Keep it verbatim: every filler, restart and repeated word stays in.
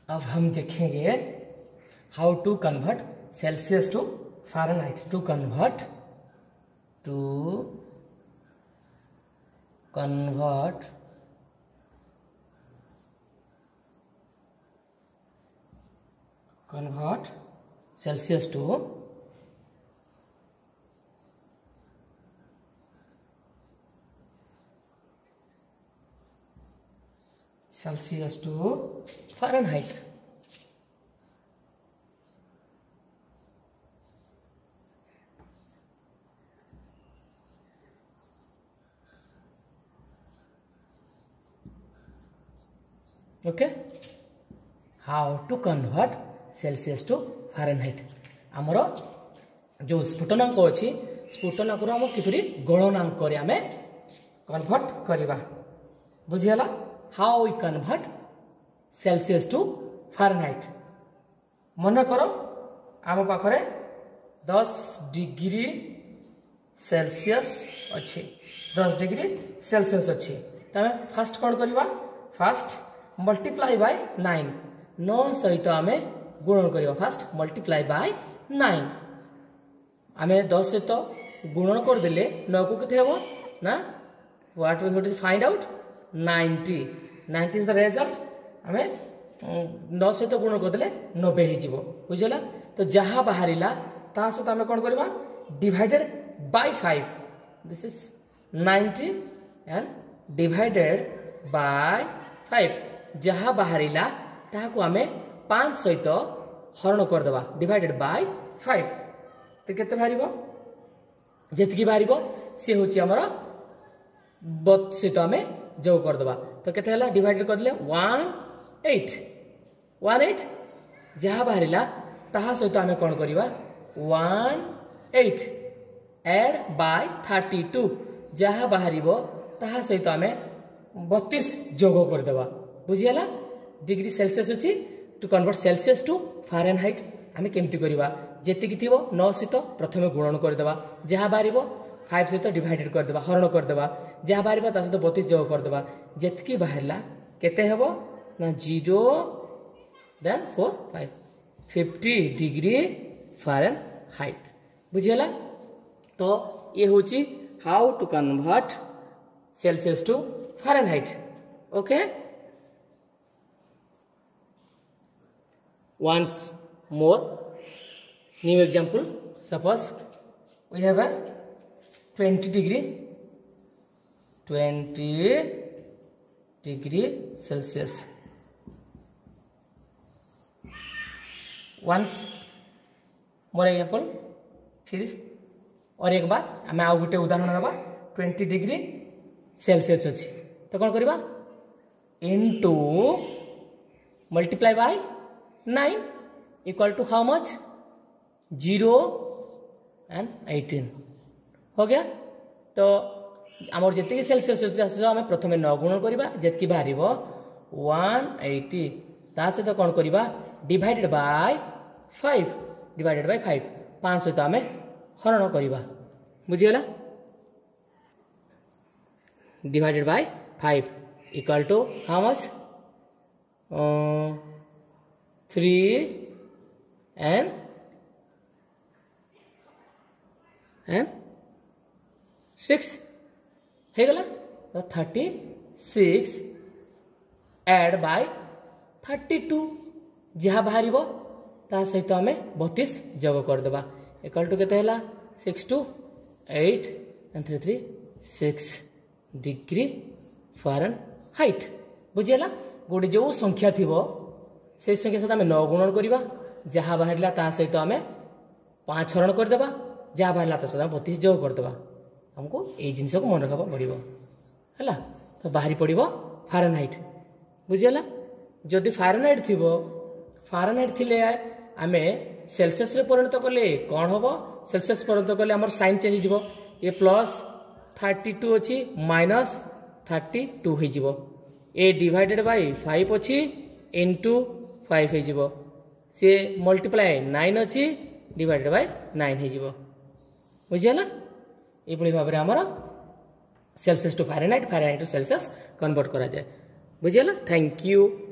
अब हम देखेंगे how to convert Celsius to Fahrenheit. To convert to convert convert Celsius to Celsius to Fahrenheit. Okay. How to convert Celsius to Fahrenheit? आमर जो स्फुटनांक अच्छी स्फुटनांक आम किपरि गणनांक आम कन्वर्ट करवा बुझीगला। How we convert Celsius to Fahrenheit? मन कर आम पाखरे दस डिग्री सेल्सियस अच्छी दस डिग्री सेल्सियस अच्छी तमें फास्ट कौन करवा फास्ट मल्टीप्लाई बाय नाइन नौ सहित आम गुणन करवा फास्ट मल्टीप्लाई बाय नाइन आम दस सहित गुणन करदेले नौ को केते हेबो ना what we have to find out ninety ninety is the result आम नौ सहित गुण करदे नब्बे हो बुझला। तो जहाँ बाहर ता सहित आम कौन करवा divided by five this is ninety and divided by five जहाँ बाहर ताकू आम पाँच सहित हरण करदे डिवाइडेड बाय फाइव तो केते बाहर जी बाहर सी हूँ आमर सहित आम जो करदे तो केते हला डिवाइडेड करदे वन एट वन एट जहाँ बाहर ताहा सहित आम कौन करवा one eight add by thirty two जहाँ बाहर ताहा सहित आम बत्तीस जोग करदे बुझीगला। डिग्री सेल्सियस अच्छी to convert Celsius to Fahrenheit आम केमती करवा जेतिकी थी नौ सहित प्रथम गुणन करदे जहाँ बाहर फाइव सहित डिवाइडेड करदे हरण करदे जहाँ बाहर ता सहित बत्तीस जोग करदे जेतकी बाहर केते हेबो ना zero then four five fifty degree Fahrenheit बुझीगला। तो ये हूँ how to convert Celsius to Fahrenheit. Okay once more new example suppose we have a twenty degree twenty degree Celsius once more example फिर और एक बार आम आउ गोटे उदाहरण नवा ट्वेंटी डिग्री सेल्सियस अच्छी तो कौन करवा into multiply by nine equal to how much zero and eighteen हो गया। तो आमर जी सेल्सियस आम प्रथम नौ गुण करवा जी बाहर वन एटी ता सहित कौन करवा divided by five divided by five पाँच सहित आम हरण करवा बुझीगला। Divided by five equal to how much three and and six हो गला। तो thirty six add by thirty two जहाँ बाहर ता सहित आम बत्तीस जोग करदे इक्वल टू केते हला six two eight and three three six degree Fahrenheit बुझीगला। गोटे जो संख्या थी से संख्या सहित आम नौ गुणन करवा जहाँ बाहर ता सहित आम पाँच हरण करदे जहाँ बाहर ता सहित बत्तीस जोग करदे हमको यही जिनस को मन रखा पड़ो है। तो बाहरी पड़ो फ़ारेनहाइट बुझीगला। जदि फ़ारेनहाइट थी फ़ारेनहाइट थिले आम सेल्सियस रे परिणत कले कौन हम सेल्सियस परिणत कले आम साइन चेंज हो ये प्लस थर्टी टू अच्छी माइनस थर्टी टू हो ए डिवाइडेड बाय फाइव अच्छी इंटू फाइव हो सी मल्टीप्लाई नाइन अच्छी डिवाइडेड बाय नाइन हो बुझीगला। ये भाव में आमर Celsius to Fahrenheit Fahrenheit to Celsius convert करा जाए बुझीगला। Thank you.